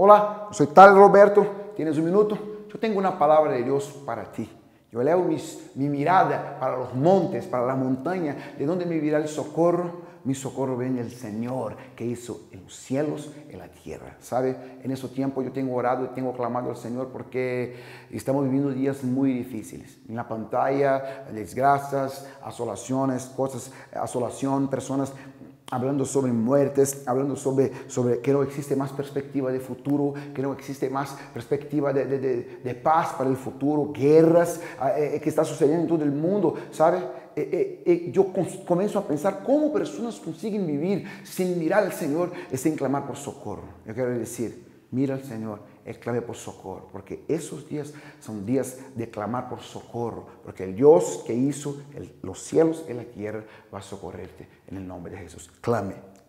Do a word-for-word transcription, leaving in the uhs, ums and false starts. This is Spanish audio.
Hola, soy tal Roberto, ¿tienes un minuto? Yo tengo una palabra de Dios para ti. Yo elevo mis, mi mirada para los montes, para la montaña, de donde me virá el socorro. Mi socorro viene del Señor, que hizo en los cielos y la tierra. ¿Sabe? En ese tiempo yo tengo orado y tengo clamado al Señor porque estamos viviendo días muy difíciles. En la pantalla, desgracias, asolaciones, cosas, asolación, personas hablando sobre muertes, hablando sobre, sobre que no existe más perspectiva de futuro, que no existe más perspectiva de, de, de, de paz para el futuro, guerras eh, que está sucediendo en todo el mundo, ¿sabe? Eh, eh, eh, yo comienzo a pensar cómo personas consiguen vivir sin mirar al Señor y sin clamar por socorro. Yo quiero decir, mira al Señor, Él clame por socorro, porque esos días son días de clamar por socorro, porque el Dios que hizo el, los cielos y la tierra va a socorrerte en el nombre de Jesús. Clame.